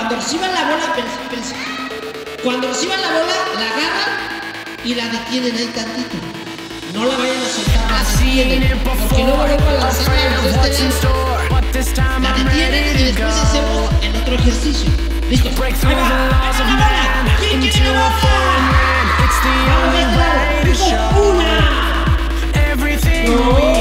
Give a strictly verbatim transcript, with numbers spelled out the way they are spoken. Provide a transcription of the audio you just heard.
Cuando reciban la bola, pens, pens, cuando reciban la bola, la agarran y la detienen ahí tantito. No la vayan a soltar, la detienen, porque luego luego a lanzarla los de este lado. La detienen y después hacemos el otro ejercicio. Listo, ahí va, ahí va la bola. ¿Quién quiere la bola? Vamos a entrar. Una.